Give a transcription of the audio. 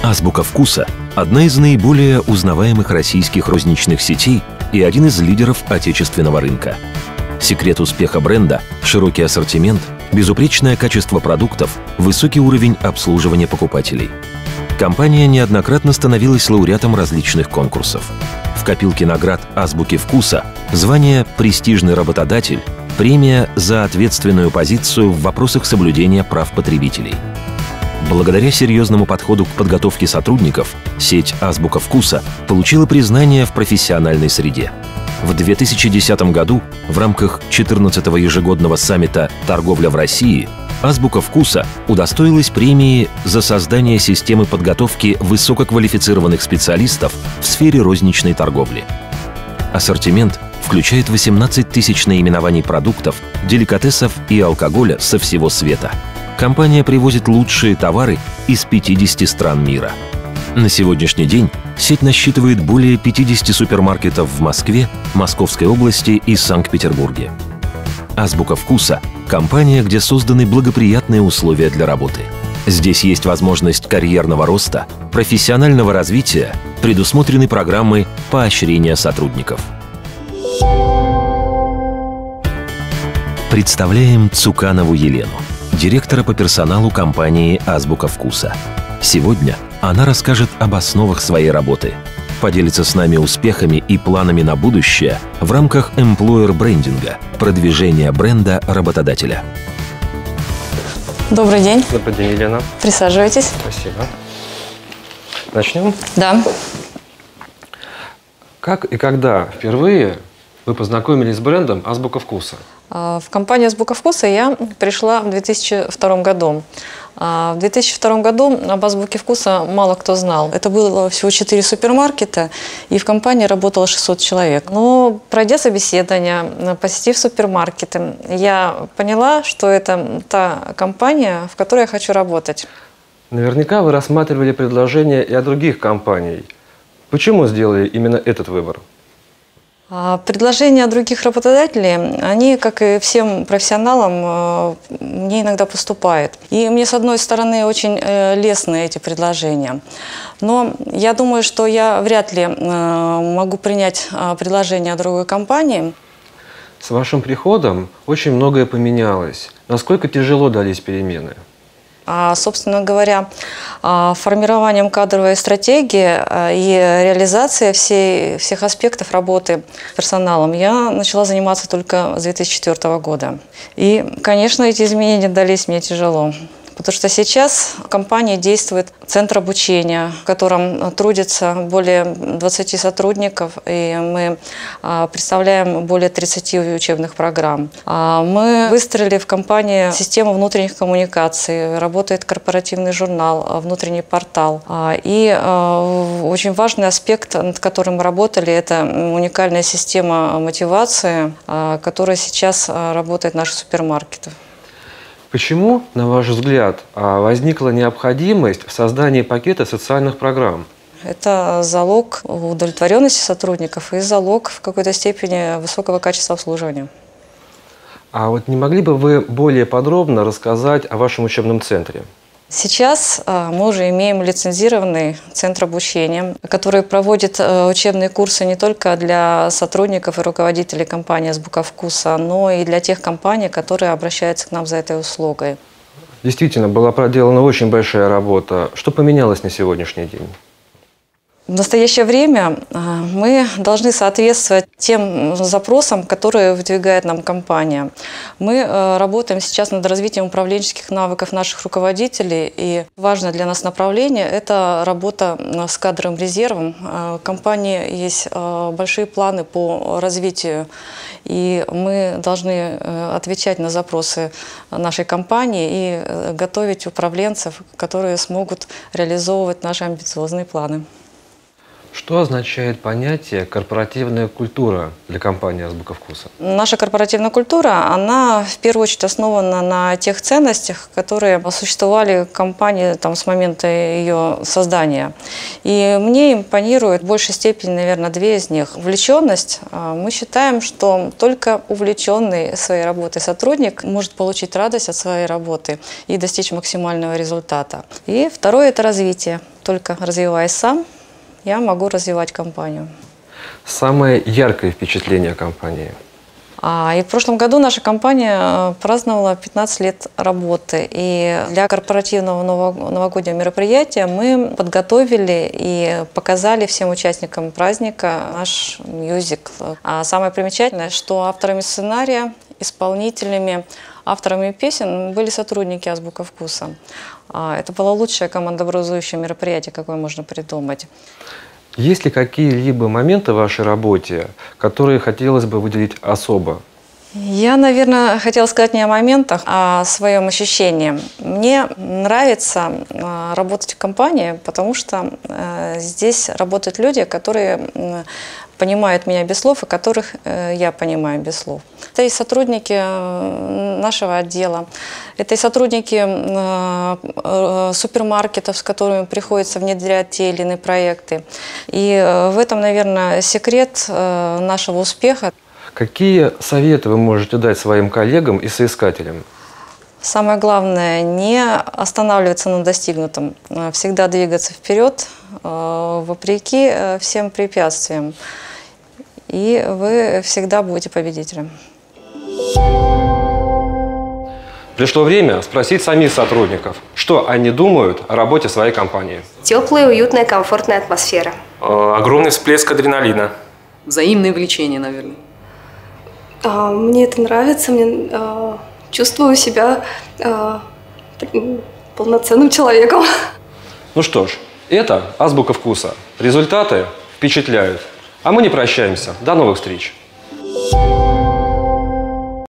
Азбука вкуса – одна из наиболее узнаваемых российских розничных сетей и один из лидеров отечественного рынка. Секрет успеха бренда – широкий ассортимент, безупречное качество продуктов, высокий уровень обслуживания покупателей. Компания неоднократно становилась лауреатом различных конкурсов. В копилке наград Азбуки вкуса звание «Престижный работодатель», премия за ответственную позицию в вопросах соблюдения прав потребителей. Благодаря серьезному подходу к подготовке сотрудников, сеть «Азбука вкуса» получила признание в профессиональной среде. В 2010 году в рамках 14-го ежегодного саммита «Торговля в России» «Азбука вкуса» удостоилась премии за создание системы подготовки высококвалифицированных специалистов в сфере розничной торговли. Ассортимент включает 18 тысяч наименований продуктов, деликатесов и алкоголя со всего света. Компания привозит лучшие товары из 50 стран мира. На сегодняшний день сеть насчитывает более 50 супермаркетов в Москве, Московской области и Санкт-Петербурге. «Азбука вкуса» – компания, где созданы благоприятные условия для работы. Здесь есть возможность карьерного роста, профессионального развития, предусмотрены программы поощрения сотрудников. Представляем Цуканову Елену, директора по персоналу компании «Азбука вкуса». Сегодня она расскажет об основах своей работы, поделится с нами успехами и планами на будущее в рамках эмплойер-брендинга, продвижения бренда работодателя. Добрый день. Добрый день, Елена. Присаживайтесь. Спасибо. Начнем? Да. Как и когда впервые вы познакомились с брендом «Азбука вкуса»? В компанию «Азбука вкуса» я пришла в 2002 году. В 2002 году об «Азбуке вкуса» мало кто знал. Это было всего 4 супермаркета, и в компании работало 600 человек. Но пройдя собеседование, посетив супермаркеты, я поняла, что это та компания, в которой я хочу работать. Наверняка вы рассматривали предложения и от других компаний. Почему сделали именно этот выбор? Предложения других работодателей, они, как и всем профессионалам, мне иногда поступают. И мне, с одной стороны, очень лестны эти предложения. Но я думаю, что я вряд ли могу принять предложение другой компании. С вашим приходом очень многое поменялось. Насколько тяжело дались перемены? Собственно говоря, формированием кадровой стратегии и реализацией всех аспектов работы с персоналом я начала заниматься только с 2004 года. И, конечно, эти изменения дались мне тяжело. Потому что сейчас в компании действует центр обучения, в котором трудится более 20 сотрудников, и мы представляем более 30 учебных программ. Мы выстроили в компании систему внутренних коммуникаций, работает корпоративный журнал, внутренний портал. И очень важный аспект, над которым мы работали, это уникальная система мотивации, которая сейчас работает в наших супермаркетах. Почему, на ваш взгляд, возникла необходимость в создании пакета социальных программ? Это залог удовлетворенности сотрудников и залог в какой-то степени высокого качества обслуживания. А вот не могли бы вы более подробно рассказать о вашем учебном центре? Сейчас мы уже имеем лицензированный центр обучения, который проводит учебные курсы не только для сотрудников и руководителей компании «Азбука вкуса», но и для тех компаний, которые обращаются к нам за этой услугой. Действительно, была проделана очень большая работа. Что поменялось на сегодняшний день? В настоящее время мы должны соответствовать тем запросам, которые выдвигает нам компания. Мы работаем сейчас над развитием управленческих навыков наших руководителей, и важное для нас направление – это работа с кадровым резервом. В компании есть большие планы по развитию, и мы должны отвечать на запросы нашей компании и готовить управленцев, которые смогут реализовывать наши амбициозные планы. Что означает понятие «корпоративная культура» для компании «Азбука вкуса»? Наша корпоративная культура, она в первую очередь основана на тех ценностях, которые существовали в компании с момента ее создания. И мне импонирует в большей степени, наверное, две из них. Увлеченность. Мы считаем, что только увлеченный своей работой сотрудник может получить радость от своей работы и достичь максимального результата. И второе – это развитие. Только развиваясь сам, я могу развивать компанию. Самое яркое впечатление о компании? И в прошлом году наша компания праздновала 15 лет работы. И для корпоративного новогоднего мероприятия мы подготовили и показали всем участникам праздника наш мюзикл. А самое примечательное, что авторами сценария, исполнителями, авторами песен были сотрудники «Азбука вкуса». Это было лучшее командообразующее мероприятие, какое можно придумать. Есть ли какие-либо моменты в вашей работе, которые хотелось бы выделить особо? Я, наверное, хотела сказать не о моментах, а о своем ощущении. Мне нравится работать в компании, потому что здесь работают люди, которые понимают меня без слов, и которых я понимаю без слов. Это и сотрудники нашего отдела, это и сотрудники супермаркетов, с которыми приходится внедрять те или иные проекты. И в этом, наверное, секрет нашего успеха. Какие советы вы можете дать своим коллегам и соискателям? Самое главное – не останавливаться на достигнутом, всегда двигаться вперед, вопреки всем препятствиям. И вы всегда будете победителем. Пришло время спросить самих сотрудников, что они думают о работе своей компании. Теплая, уютная, комфортная атмосфера. Огромный всплеск адреналина. Взаимное влечение, наверное. Мне это нравится, чувствую себя полноценным человеком. Ну что ж, это «Азбука вкуса». Результаты впечатляют. А мы не прощаемся. До новых встреч.